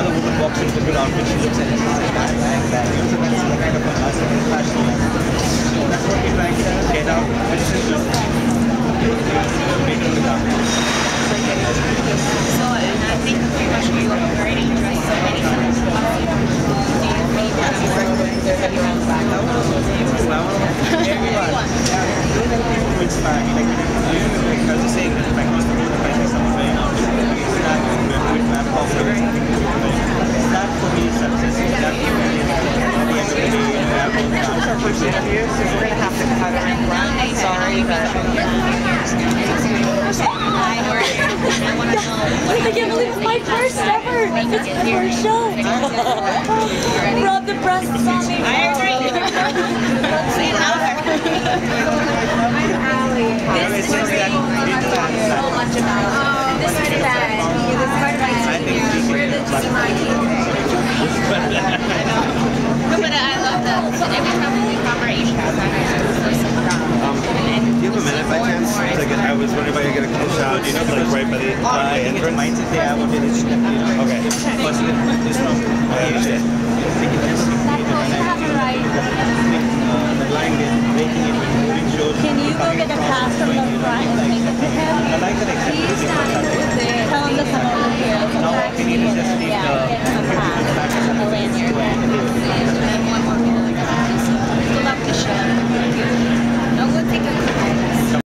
another woman walks into the good outfit, she looks at it, she says, I like that. So that's the kind of a us fashion. So that's what we're trying to get out. Make it become. So, and I think pretty much you are already dressed so many times. Do you think that you recommend everyone back out? Everyone. Inspire me. Like I was saying, if I cross the road, if I see someone wearing outfit, that for me is success. That for me is at the end of the day, This is our first interview, so we're going to have to cut it. I'm sorry, but... I can't believe it's my first ever. It's the first show. Rub the breasts on me. I agree. See now. I'm Allie. This is so much about. This is bad. This is part of my team. We're the team. No, but I love that. Every time we cover each other, do you have a minute by chance? I was wondering if I could get a close shot, like right by the entrance. Mindset they have of it is, Okay. First, this from I understand. the line is breaking it with moving shows. Can you go get a pass from the front and take it to him? I like that example.